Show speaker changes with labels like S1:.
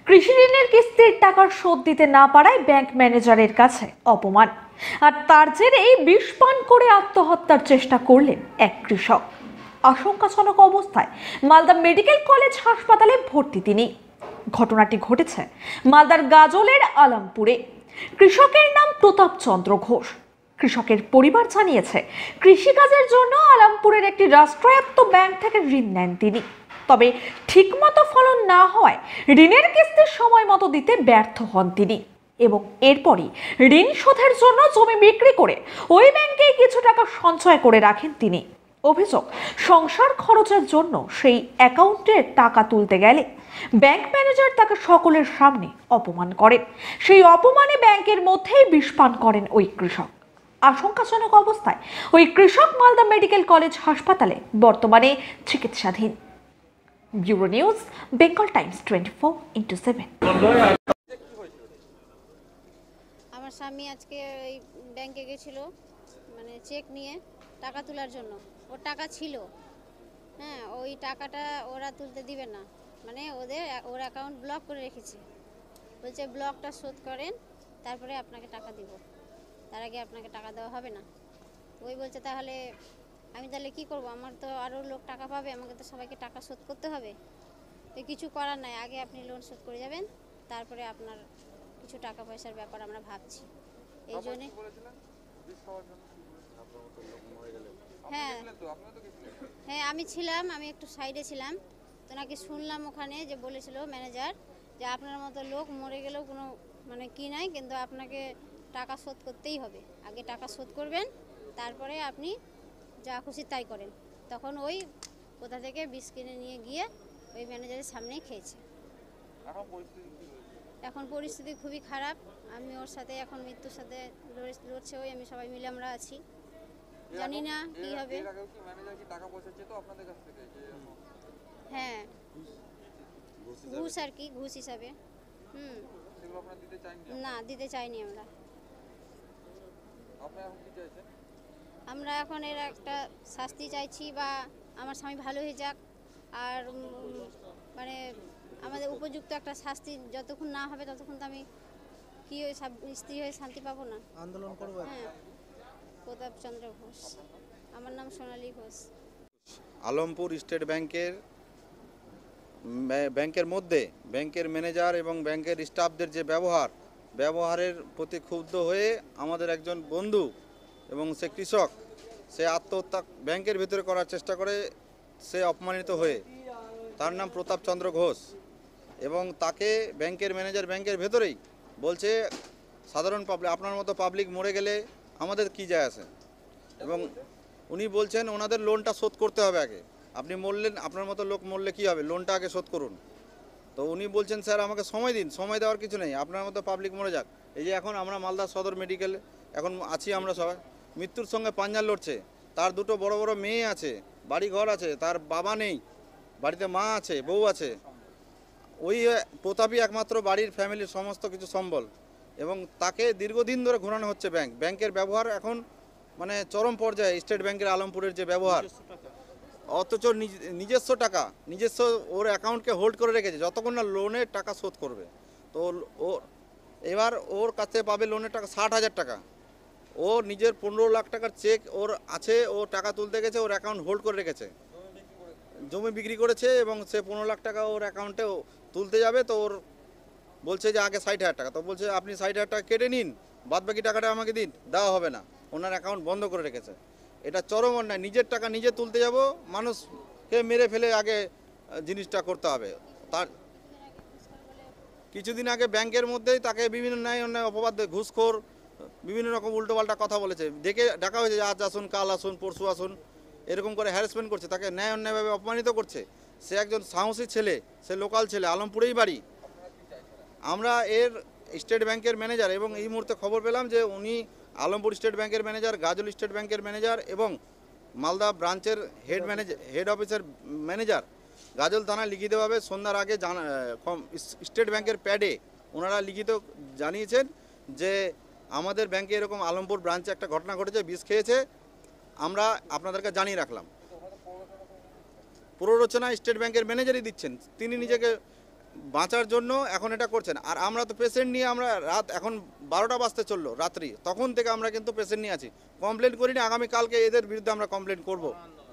S1: কৃষি ঋণের কিস্তির টাকার শোধ দিতে না পারায় ব্যাংক ম্যানেজারের কাছে অপমান, আর তার জেরেই বিষ পান করে আত্মহত্যার চেষ্টা করলেন এক কৃষক। আশঙ্কাজনক অবস্থায় মালদা মেডিকেল কলেজ হাসপাতালে ভর্তি তিনি। ঘটনাটি ঘটেছে মালদার গাজলের আলমপুরে। কৃষকের নাম প্রতাপ চন্দ্র ঘোষ। কৃষকের পরিবার জানিয়েছে, কৃষিকাজের জন্য আলমপুরের একটি রাষ্ট্রায়ত্ত ব্যাংক থেকে ঋণ নেন তিনি। তবে ঠিকমতো ফলন না হওয়ায় ঋণের কিস্তি সময় মতো দিতে ব্যর্থ হন তিনি এবং এরপরই ঋণ শোধের জন্য জমি বিক্রি করে ওই ব্যাংকে কিছু টাকা সঞ্চয় করে রাখেন তিনি। অভিযোগ, সংসার খরচের জন্য সেই অ্যাকাউন্টে টাকা তুলতে গেলে ব্যাংক ম্যানেজার তাকে সকলের সামনে অপমান করেন। সেই অপমানে ব্যাংকের মধ্যেই বিষ পান করেন ওই কৃষক। আশঙ্কাজনক অবস্থায় ওই কৃষক মালদা মেডিকেল কলেজ হাসপাতালে বর্তমানে চিকিৎসাধীন। Bureau news, Bengal Times 24/7।
S2: আমার স্বামী আজকে ওই ব্যাংকে গেছিল, মানে চেক নিয়ে টাকা তোলার জন্য। ওর টাকা ছিল, হ্যাঁ, ওই টাকাটা ওরা তুলতে দিবে না, মানে ওর অ্যাকাউন্ট ব্লক করে রেখেছে। বলছে ব্লকটা শোধ করেন, তারপরে আপনাকে টাকা দিব, তার আগে আপনাকে টাকা দেওয়া হবে না। ওই বলছে তাহলে আমি তাহলে কী করবো, আমার তো আরও লোক টাকা পাবে, আমাকে তো সবাইকে টাকা শোধ করতে হবে। তো কিছু করার নাই, আগে আপনি লোন শোধ করে যাবেন, তারপরে আপনার কিছু টাকা পয়সার ব্যাপার আমরা ভাবছি। এই জন্যে হ্যাঁ হ্যাঁ আমি ছিলাম, আমি একটু সাইডে ছিলাম, তো নাকি শুনলাম ওখানে যে বলেছিল ম্যানেজার যে আপনার মতো লোক মরে গেলেও কোনো মানে কি নাই, কিন্তু আপনাকে টাকা শোধ করতেই হবে, আগে টাকা শোধ করবেন, তারপরে আপনি যা খুশি তাই করেন। তখন ওই কোথা থেকে বিষ কিনে নিয়ে গিয়ে ওই ম্যানেজারের সামনেই খেয়েছে। এখন পরিস্থিতি খুবই খারাপ, আমি ওর সাথে এখন মৃত্যুর সাথে লড়ছে ওই, আমি সবাই মিলে আমরা আছি, জানি না কি হবে। হ্যাঁ, ঘুষ আর কি, ঘুষ হিসাবে। না, দিতে চাইনি আমরা। আমরা এখন এর একটা শাস্তি চাইছি, বা আমার স্বামী ভালো হয়ে যাক, আর মানে আমাদের উপযুক্ত একটা শাস্তি যতক্ষণ না হবে ততক্ষণ তো আমি কি ওই স্ত্রী হয়ে শান্তি পাবো না।
S3: আন্দোলন করবো।
S2: হ্যাঁ, প্রতাপ চন্দ্র ঘোষ। আমার নাম সোনালী ঘোষ।
S4: আলমপুর স্টেট ব্যাংকের মধ্যে ব্যাংকের ম্যানেজার এবং ব্যাংকের স্টাফদের যে ব্যবহারের প্রতি ক্ষুব্ধ হয়ে আমাদের একজন বন্ধু এবং সে কৃষক, সে আত্মহত্যা ব্যাংকের ভিতরে করার চেষ্টা করে, সে অপমানিত হয়ে। তার নাম প্রতাপ চন্দ্র ঘোষ, এবং তাকে ব্যাংকের ম্যানেজার ব্যাংকের ভেতরেই বলছে সাধারণ পাবলিক, আপনার মতো পাবলিক মরে গেলে আমাদের কি যায় আসে, এবং উনি বলছেন ওনাদের লোনটা শোধ করতে হবে আগে, আপনি মরলেন, আপনার মতো লোক মরলে কী হবে, লোনটা আগে শোধ করুন। তো উনি বলছেন স্যার আমাকে সময় দিন, সময় দেওয়ার কিছু নেই, আপনার মতো পাবলিক মরে যাক। এই যে এখন আমরা মালদা সদর মেডিকেলে এখন আছি, আমরা সবাই মৃত্যুর সঙ্গে পাঞ্জা লড়ছে। তার দুটো বড় বড় মেয়ে আছে, বাড়ি ঘর আছে, তার বাবা নেই, বাড়িতে মা আছে, বউ আছে। ওই প্রতাপই একমাত্র বাড়ির ফ্যামিলির সমস্ত কিছু সম্বল, এবং তাকে দীর্ঘদিন ধরে ঘোরানো হচ্ছে ব্যাংকের ব্যবহার এখন মানে চরম পর্যায়ে। স্টেট ব্যাংকের আলমপুরের যে ব্যবহার, অথচ নিজস্ব টাকা, নিজস্ব ওর অ্যাকাউন্টকে হোল্ড করে রেখেছে যতক্ষণ না লোনের টাকা শোধ করবে। তো ও এবার ওর কাছে পাবে লোনের টাকা 60,000 টাকা। ও নিজের 15 লাখ টাকার চেক ওর আছে, ও টাকা তুলতে গেছে, ওর অ্যাকাউন্ট হোল্ড করে রেখেছে, জমি বিক্রি করেছে, এবং সে 15 লাখ টাকা ওর অ্যাকাউন্টে তুলতে যাবে। তো ওর বলছে যে আগে 60,000 টাকা, তো বলছে আপনি 60,000 টাকা কেটে নিন, বাদ বাকি টাকাটা আমাকে দিন, দেওয়া হবে না, ওনার অ্যাকাউন্ট বন্ধ করে রেখেছে। এটা চরম অন্যায়। নিজের টাকা নিজে তুলতে যাব, মানুষকে মেরে ফেলে আগে জিনিসটা করতে হবে। তার কিছুদিন আগে ব্যাংকের মধ্যেই তাকে বিভিন্ন অন্যায় অপবাদ, ঘুষখোর, বিভিন্ন রকম উল্টোপাল্টা কথা বলেছে, ডাকা হয়েছে যে আজ আসুন, কাল আসুন, পরশু আসুন, এরকম করে হ্যারাসমেন্ট করছে, তাকে অন্যায়ভাবে অপমানিত করছে। সে একজন সাহসী ছেলে, সে লোকাল ছেলে, আলমপুরেই বাড়ি। আমরা এর স্টেট ব্যাংকের ম্যানেজার, এবং এই মুহূর্তে খবর পেলাম যে উনি আলমপুর স্টেট ব্যাংকের ম্যানেজার, গাজল স্টেট ব্যাংকের ম্যানেজার এবং মালদা ব্রাঞ্চের হেড অফিসের ম্যানেজার গাজল থানায় লিখিতভাবে সন্ধ্যার আগে স্টেট ব্যাংকের প্যাডে ওনারা লিখিত জানিয়েছেন যে আমাদের ব্যাংকে এরকম আলমপুর ব্রাঞ্চে একটা ঘটনা ঘটেছে, বিষ খেয়েছে, আমরা আপনাদেরকে জানিয়ে রাখলাম। প্ররোচনা স্টেট ব্যাংকের ম্যানেজারই দিচ্ছেন, তিনি নিজেকে বাঁচার জন্য এখন এটা করছেন। আর আমরা তো পেশেন্ট নিয়ে আমরা রাত এখন 12টা বাজতে চললো রাত্রি, তখন থেকে আমরা কিন্তু পেশেন্ট নিয়ে আছি, কমপ্লেন করিনি। আগামীকালকে এদের বিরুদ্ধে আমরা কমপ্লেন করব।